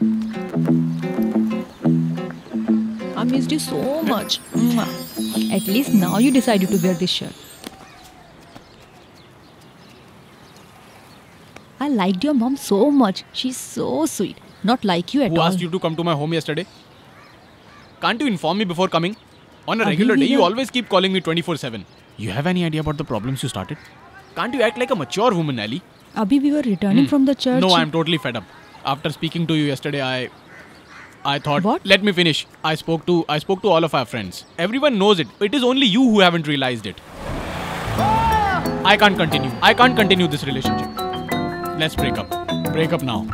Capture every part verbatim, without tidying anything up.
I missed you so much. At least now you decided to wear this shirt. I liked your mom so much. She's so sweet. Not like you at Who all. Who asked you to come to my home yesterday? Can't you inform me before coming? On a regular day, you always keep calling me twenty-four seven. You have any idea about the problems you started? Can't you act like a mature woman, Ellie? Abhi, we were returning hmm. from the church. No, I'm totally fed up. After speaking to you yesterday, I... I thought... What? Let me finish. I spoke to I spoke to all of our friends. Everyone knows it. It is only you who haven't realized it. I can't continue. I can't continue this relationship. Let's break up. Break up now.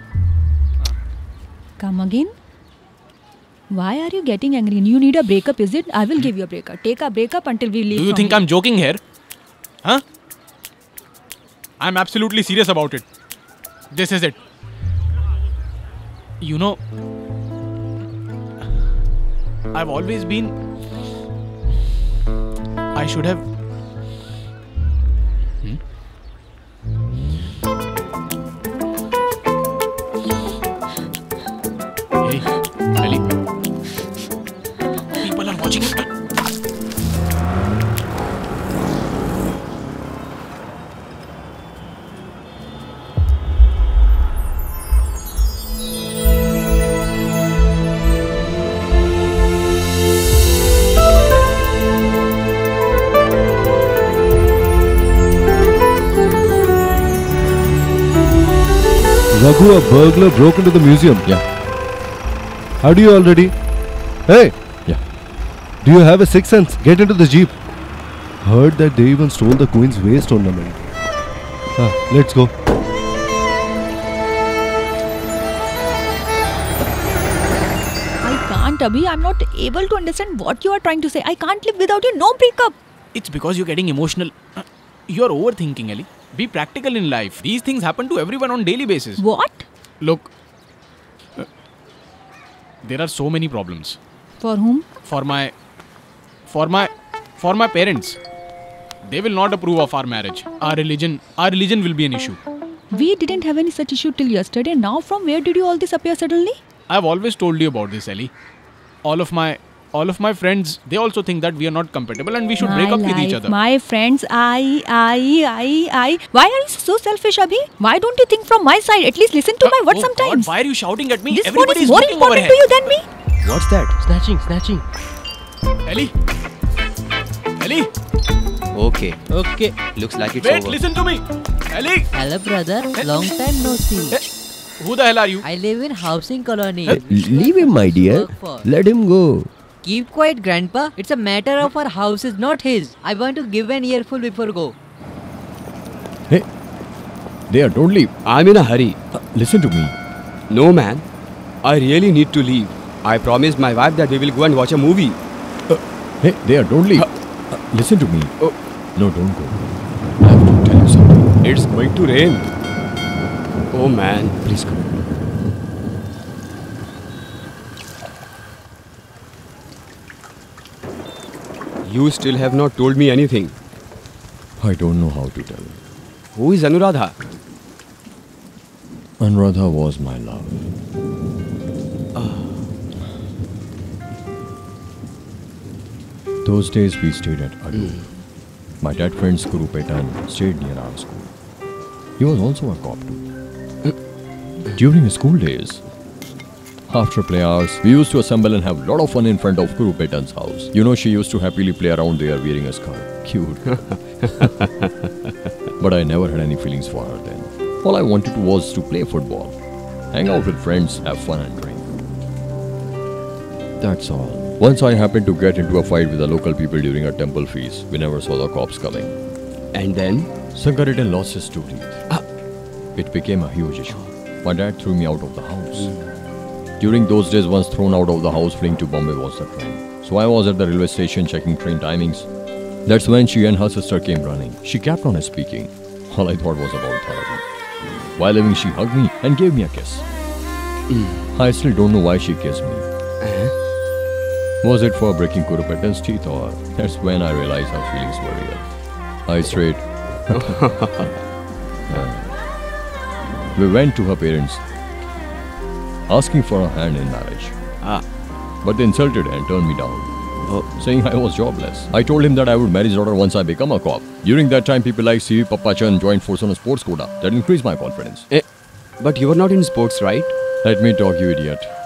Come again? Why are you getting angry? You need a breakup, is it? I will give you a breakup. Take a breakup until we leave. Do you think here. I'm joking here? Huh? I'm absolutely serious about it. This is it. You know, I've always been... I should have... Hmm? Hey, Ellie. People are watching it. Raghu, a burglar broke into the museum. Yeah. How do you already? Hey! Yeah. Do you have a sixth sense? Get into the jeep. Heard that they even stole the queen's waist ornament. Ah, let's go. I can't, Abhi. I'm not able to understand what you are trying to say. I can't live without you. No breakup. It's because you're getting emotional. You're overthinking, Ellie. Be practical in life. These things happen to everyone on daily basis. What? Look, uh, there are so many problems. For whom? For my, for my, for my parents. They will not approve of our marriage. Our religion, our religion will be an issue. We didn't have any such issue till yesterday. Now from where did you all this appear suddenly? I've always told you about this, Ellie. All of my... All of my friends, they also think that we are not compatible and we should my break up life, with each other. My friends, I, I, I, I. Why are you so selfish, Abhi? Why don't you think from my side? At least listen to uh, my words oh sometimes. God, why are you shouting at me? This Everybody phone is is more looking important to you than me. What's that? Snatching, snatching. Ellie? Ellie? Okay, okay. Looks like it's Wait, over. listen to me. Ellie? Hello, brother. Long time no see. Hey. Who the hell are you? I live in housing colony. Uh, leave him, my dear. Let him go. Keep quiet, grandpa. It's a matter of our houses, not his. I want to give an earful before go. Hey, they are totally... I'm in a hurry. Uh, listen to me. No, man. I really need to leave. I promised my wife that we will go and watch a movie. Uh, hey, they are totally... Uh, uh, listen to me. Oh. No, don't go. I have to tell you something. It's going to rain. Oh, man. Please come. You still have not told me anything. I don't know how to tell. Who is Anuradha? Anuradha was my love. Uh. Those days we stayed at Adu. Mm. My dad friend's Guru Petan stayed near our school. He was also a cop too. Mm. During his school days, after play hours, we used to assemble and have a lot of fun in front of Guru Petan's house. You know, she used to happily play around there wearing a skirt. Cute. But I never had any feelings for her then. All I wanted was to play football, hang out with friends, have fun and drink. That's all. Once I happened to get into a fight with the local people during a temple feast. We never saw the cops coming. And then? Sankaritan lost his two teeth. Ah. It became a huge issue. My dad threw me out of the house. Mm. During those days, once thrown out of the house, fleeing to Bombay was the trend. So I was at the railway station checking train timings. That's when she and her sister came running. She kept on speaking. All I thought was about therapy. While leaving, she hugged me and gave me a kiss. Mm. I still don't know why she kissed me. Uh-huh. Was it for breaking Guru Petan's teeth, or that's when I realized her feelings were real. Eyes straight. uh, we went to her parents. asking for a hand in marriage. Ah. But they insulted and turned me down, Oh. saying I was jobless. I told him that I would marry his daughter once I become a cop. During that time, people like C V Pappachan joined force on a sports quota. That increased my confidence. Eh, but you were not in sports, right? Let me talk, you idiot.